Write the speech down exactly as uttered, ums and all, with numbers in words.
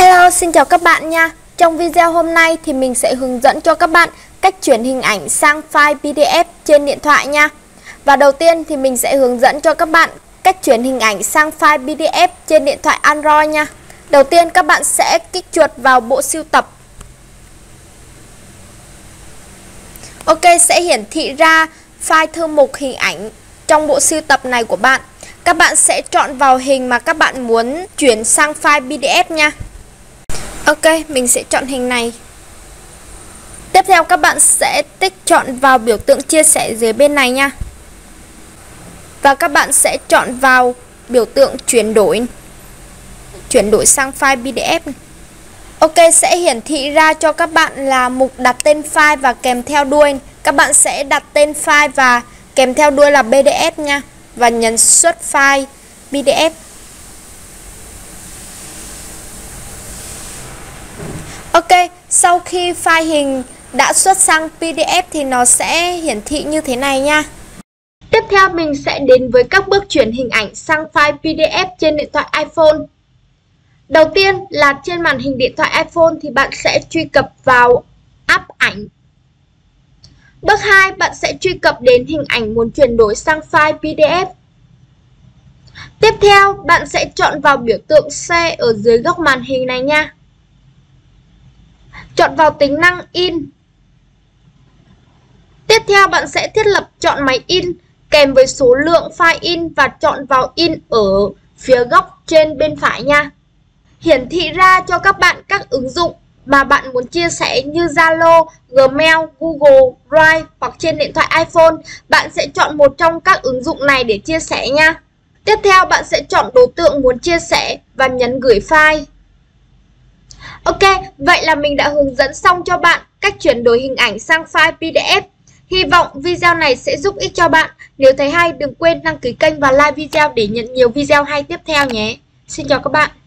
Hello, xin chào các bạn nha. Trong video hôm nay thì mình sẽ hướng dẫn cho các bạn cách chuyển hình ảnh sang file pê đê ép trên điện thoại nha. Và đầu tiên thì mình sẽ hướng dẫn cho các bạn cách chuyển hình ảnh sang file pê đê ép trên điện thoại Android nha. Đầu tiên các bạn sẽ kích chuột vào bộ sưu tập. Ok, sẽ hiển thị ra file thư mục hình ảnh trong bộ sưu tập này của bạn. Các bạn sẽ chọn vào hình mà các bạn muốn chuyển sang file pê đê ép nha. Ok, mình sẽ chọn hình này. Tiếp theo các bạn sẽ tích chọn vào biểu tượng chia sẻ dưới bên này nha. Và các bạn sẽ chọn vào biểu tượng chuyển đổi. Chuyển đổi sang file pê đê ép. Ok, sẽ hiển thị ra cho các bạn là mục đặt tên file và kèm theo đuôi. Các bạn sẽ đặt tên file và kèm theo đuôi là pê đê ép nha. Và nhấn xuất file pê đê ép. Ok, sau khi file hình đã xuất sang pê đê ép thì nó sẽ hiển thị như thế này nha. Tiếp theo mình sẽ đến với các bước chuyển hình ảnh sang file pê đê ép trên điện thoại iPhone. Đầu tiên là trên màn hình điện thoại iPhone thì bạn sẽ truy cập vào app ảnh. Bước hai, bạn sẽ truy cập đến hình ảnh muốn chuyển đổi sang file pê đê ép. Tiếp theo, bạn sẽ chọn vào biểu tượng xe ở dưới góc màn hình này nha. Chọn vào tính năng in. Tiếp theo bạn sẽ thiết lập chọn máy in kèm với số lượng file in và chọn vào in ở phía góc trên bên phải nha. Hiển thị ra cho các bạn các ứng dụng mà bạn muốn chia sẻ như Zalo, Gmail, Google Drive hoặc trên điện thoại iPhone. Bạn sẽ chọn một trong các ứng dụng này để chia sẻ nha. Tiếp theo bạn sẽ chọn đối tượng muốn chia sẻ và nhấn gửi file. Ok, vậy là mình đã hướng dẫn xong cho bạn cách chuyển đổi hình ảnh sang file pê đê ép. Hy vọng video này sẽ giúp ích cho bạn. Nếu thấy hay đừng quên đăng ký kênh và like video để nhận nhiều video hay tiếp theo nhé. Xin chào các bạn.